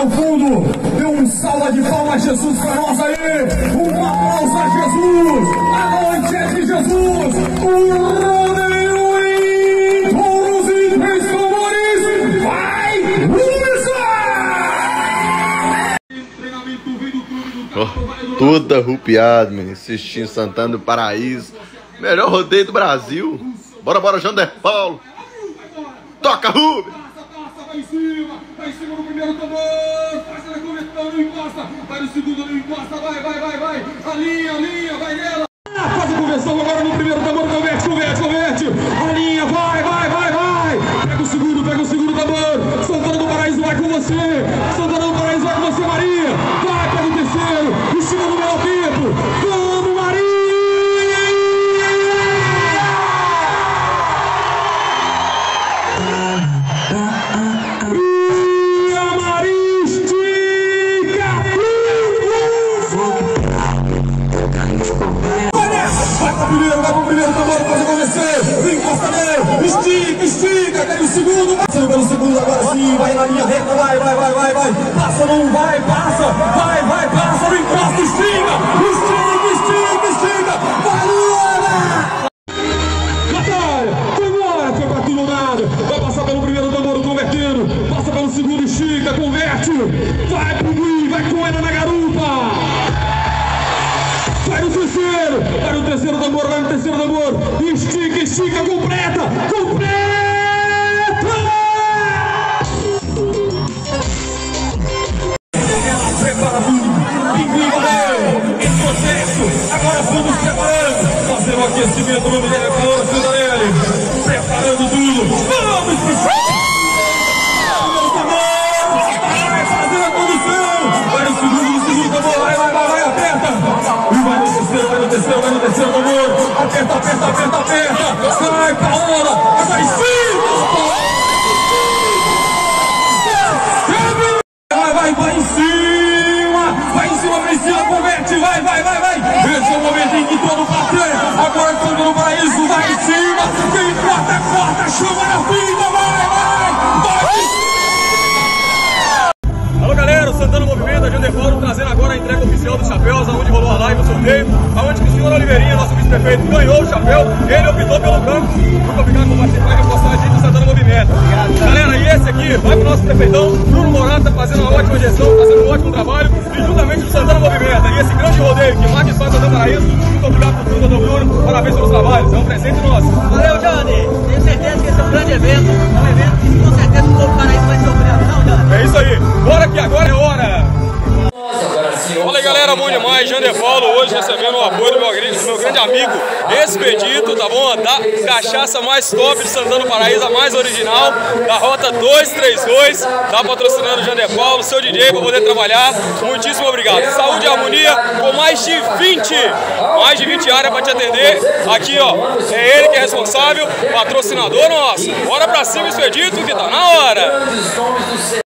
ao fundo. Dê um salva de palmas, Jesus, para nós aí. Um aplauso a Jesus. A noite é de Jesus. O rodeio em touros e três tambores. Vai, Oh, tudo arrupiado, menino. Assistindo Santana do Paraíso. Melhor rodeio do Brasil. Bora, bora, Jander Paulo. Toca, Rubens. Vai em cima no primeiro tambor. Passa na conversão, não encosta. Vai no segundo, não encosta. Vai. A linha, vai nela. Faz a conversão agora no primeiro tambor. Converte. A linha, vai. Pega o segundo tambor. Santana do Paraíso vai com você. Maria. Vai, pega o terceiro. Estica no meu tempo. Vamos, Maria. Vai pro primeiro tambor, pode acontecer. Vem, encosta nele. Estica, cai o segundo. Passando pelo segundo agora sim. Vai na linha reta, vai. Passa, não vai, passa. Não encosta, estica. Vai, Luana. Batalha, foi embora, foi pra tudo ou nada. Vai passar pelo primeiro tambor, convertendo. Passa pelo segundo, estica, converte. Vai pro Gui, vai com ela na garupa. Vai no terceiro tambor, estica, completa! Prepara tudo, pinguim, em processo, agora vamos preparando, fazendo o aquecimento no minério, calor, Ciudarelli, preparando tudo, vamos, vai fazer a condução, vai no segundo tambor, vai, aperta, e vai no terceiro tambor, aperta, sai, Paola, vai em cima, vai em cima, converte, vai, esse é o momento em que todo bater, agora todo no paraíso, vai em cima, quem corta, chama na fita, vai! Alô galera, o Santana Movimento, a Jander Paulo trazendo agora a entrega oficial dos chapéus, aonde rolou a live, o sorteio, aonde que o senhor Oliveirinha, nosso vice-prefeito, ganhou o chapéu, ele optou pelo branco. Muito obrigado por participar e postar a gente do Santana Movimento. Galera, e esse aqui vai pro nosso prefeitão, Bruno Morata, fazendo uma ótima gestão, fazendo um ótimo trabalho, e juntamente o Santana Movimento. E esse grande rodeio que marca história do Santana Paraíso, muito obrigado por tudo, doutor Bruno, parabéns pelos trabalhos, é um presente nosso. Valeu, Johnny, tenho certeza que esse é um grande evento, é um evento que com certeza o povo paraíso vai ser obrigado, não, Johnny? É isso aí, bora que agora é hora! Fala aí galera, bom demais, Jander Paulo hoje recebendo o apoio do meu grande amigo Expedito, tá bom? Da cachaça mais top de Santana do Paraíso, a mais original, da Rota 232, tá patrocinando o Jander Paulo, seu DJ para poder trabalhar, muitíssimo obrigado. Saúde e harmonia com mais de 20 áreas para te atender, aqui ó, é ele que é responsável, patrocinador nosso. Bora pra cima, Expedito, que tá na hora!